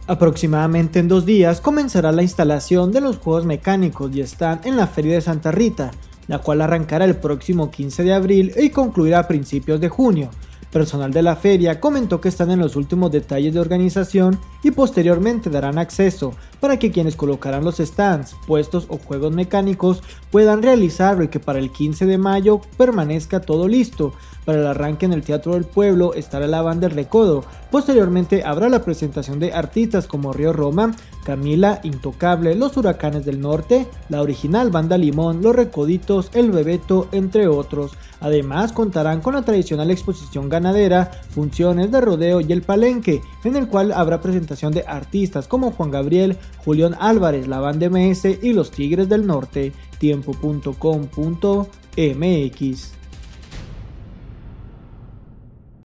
Aproximadamente en 2 días comenzará la instalación de los juegos mecánicos y están en la Feria de Santa Rita, la cual arrancará el próximo 15 de abril y concluirá a principios de junio. Personal de la feria comentó que están en los últimos detalles de organización y posteriormente darán acceso para que quienes colocarán los stands, puestos o juegos mecánicos puedan realizarlo y que para el 15 de mayo permanezca todo listo. Para el arranque en el Teatro del Pueblo estará la banda El Recodo. Posteriormente habrá la presentación de artistas como Río Roma, Camila, Intocable, Los Huracanes del Norte, la original Banda Limón, Los Recoditos, El Bebeto, entre otros. Además contarán con la tradicional exposición ganadera, funciones de rodeo y el palenque, en el cual habrá presentación de artistas como Juan Gabriel, Julián Álvarez, la Banda MS y Los Tigres del Norte. Tiempo.com.mx